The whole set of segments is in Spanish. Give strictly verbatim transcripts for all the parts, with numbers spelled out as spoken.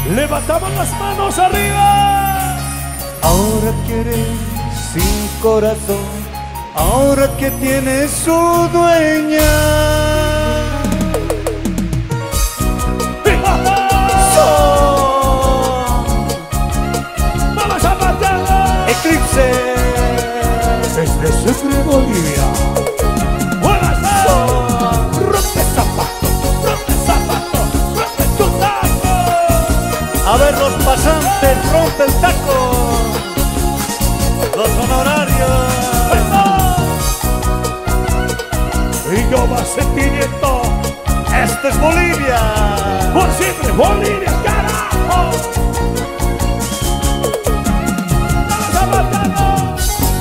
Levantamos las manos arriba. Ahora quiere sin corazón, ahora que tiene su dueña. Vamos a matarlo. Eclipse Desde Sucre, Bolivia. Buenas tardes. Rompe zapato, rompe zapato, rompe tu taco. A ver los pasantes, rompe el taco. Los honorarios. Y yo va sentimiento. Esto es Bolivia. Por siempre, Bolivia, carajo. Vamos a matarlo.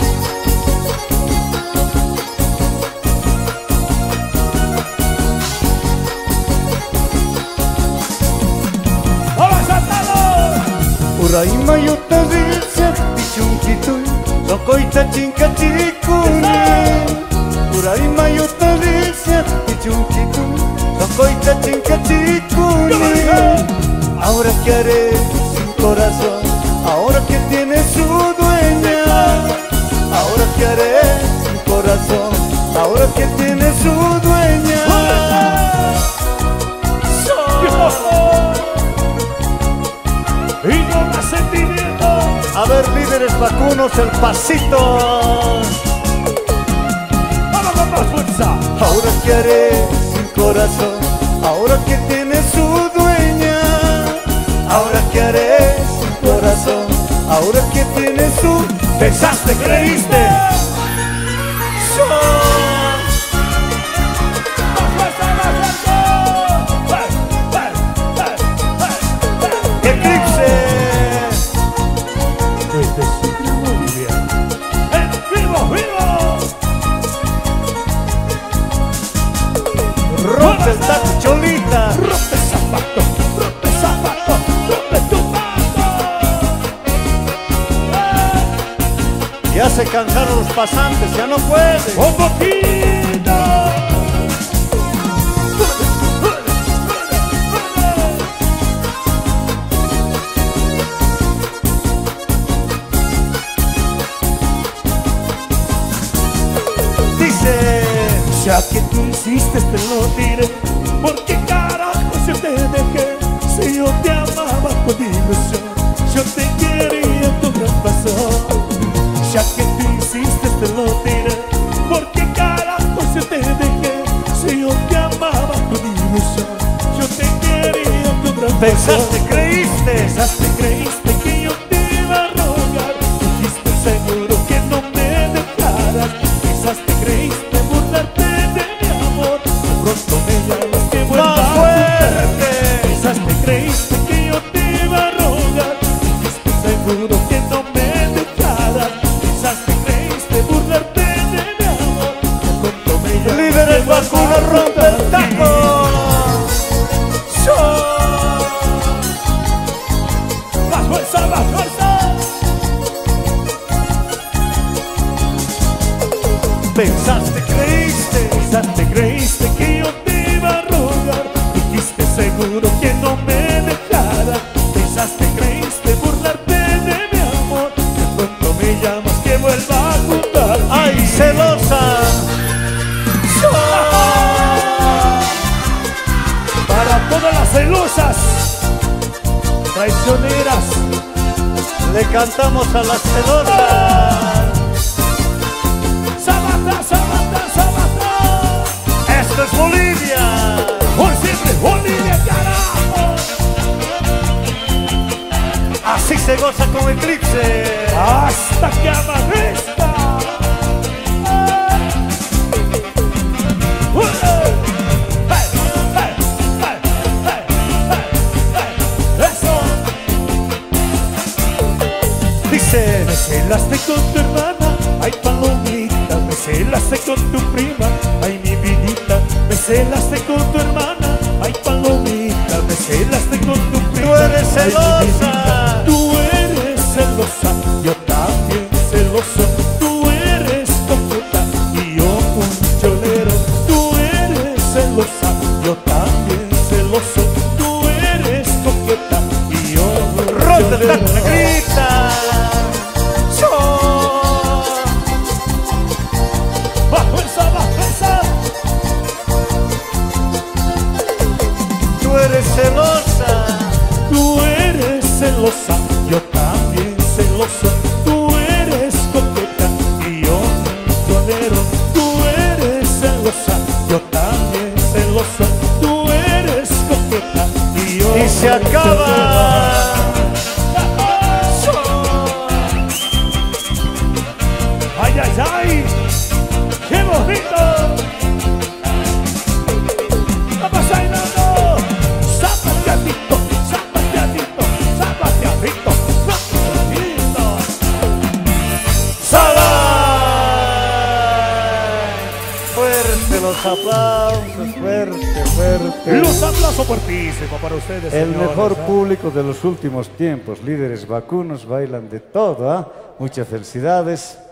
Vamos a matarlo. Uraima yuta dilse pichunkitu sokoita chinkachikuni. Uraima yuta dilse pichunkitu sokoita chinkachikuni. Ahora que haré sin corazón, ahora que tiene su dueña. Ahora que haré sin corazón, ahora que tiene su dueña. Y yo más sentimiento. A ver, líderes vacunos, el pasito. Vamos con más fuerza. Ahora que haré sin corazón, ahora que tiene su dueña. Ahora que haré sin corazón, ahora que tiene su... Pensaste, creíste. Más fuerza, más fuerza. Eclipse Desde Sucre, Bolivia. ¡En vivo, vivo! rompe el taco, Cholita. Rompe zapato, rompe zapato, rompe tu taco. Ya se cansaron los pasantes, ya no pueden. Un poquito. Dice, Ya que tú insistes te lo diré. ¿Por qué carajo yo te dejé? Si yo te amaba con ilusión, yo te quería con gran pasión. Ya que tú insistes te lo diré. ¿Por qué carajo yo te dejé? Si yo te amaba con ilusión, yo te quería con gran pasión. pensaste, creíste. Pensaste, creíste que yo te iba a rogar. Dijiste seguro que no me dejaras. Pensaste, creíste burlarte de mi amor. De pronto me llamas que vuelva Más a fuerte. Pensaste, creíste que yo te iba a rogar. Dijiste seguro que no me dejaras. Pensaste, creíste burlarte de mi amor. De pronto me llamas Líderes que vuelva vacunos, a rompe el taco. Más fuerza, más fuerza. Pensaste, creíste. Pensaste, creíste que yo te iba a rogar. Dijiste seguro que no me dejara. Pensaste, creíste burlarte de mi amor. De pronto me llamas que vuelva a juntar. ¡Ay, celosa! Para todas las celosas, traicioneras, Le cantamos a las celosas. Sabata, Sabata, Sabata. Esto es Bolivia. Por siempre, Bolivia, carajo. Así se goza con Eclipse. Hasta que amanezca. Eso. Dice, Me celaste con tu hermana, ay palomita. Me celaste con tu prima, ay mi vidita. Me celaste con tu hermana, ay palomita. Me celaste con tu prima. tú eres ay, mi celosa. vidita. Tú eres celosa, yo también celoso. Tú eres coqueta y yo un cholero. Tú eres celosa, yo también celoso. Tú eres coqueta y yo ¿Dónde está la negrita? ¡Va fuerza, va fuerza! Tú eres celosa, Tú eres celosa, yo también celoso. Tú eres coqueta y yo tolero. Tú eres celosa, yo también celoso. Tú eres coqueta y yo y se acaba. ¡Ay, ay, ay! ¡Qué bonito! ¡Vamos bailando! ¡Zapateadito, zapateadito, zapateadito, zapateadito! ¡Sala! Fuerte los aplausos, fuerte, fuerte. Los aplausos fuertísimos para ustedes, El señores, mejor ¿eh? público de los últimos tiempos. Líderes vacunos bailan de todo, ¿ah? Muchas felicidades.